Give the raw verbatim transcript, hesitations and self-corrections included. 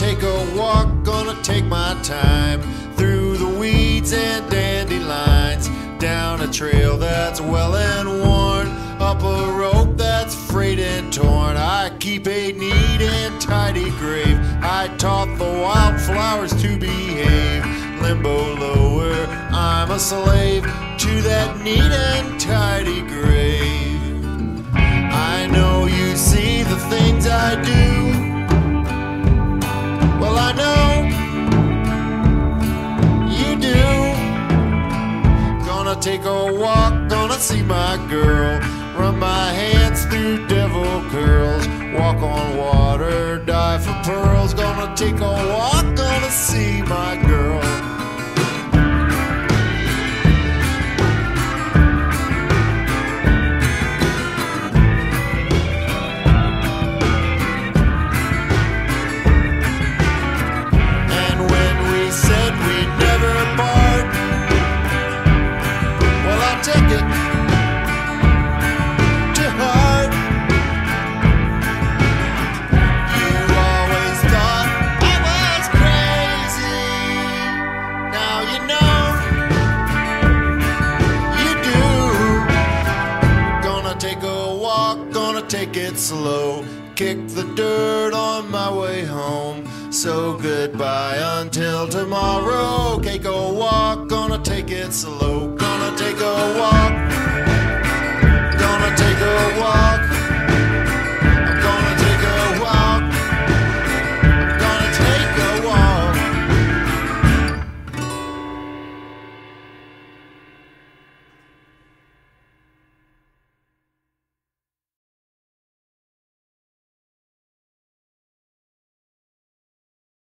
take a walk, gonna take my time through the weeds and dandelions, down a trail that's well and worn, up a rope that's frayed and torn. I keep a neat and tidy grave. I taught the wildflowers to behave. Limbo lower, I'm a slave to that neat and tidy grave. I know you see the things I do. Well, I know you do. Gonna take a walk, gonna see my girl, run my hands through devil curls, walk on water, dive for pearls. Gonna take a walk, gonna see my girl. Take it slow, kick the dirt on my way home. So goodbye until tomorrow. Take a walk, gonna take it slow. Gonna take a walk, gonna take a walk.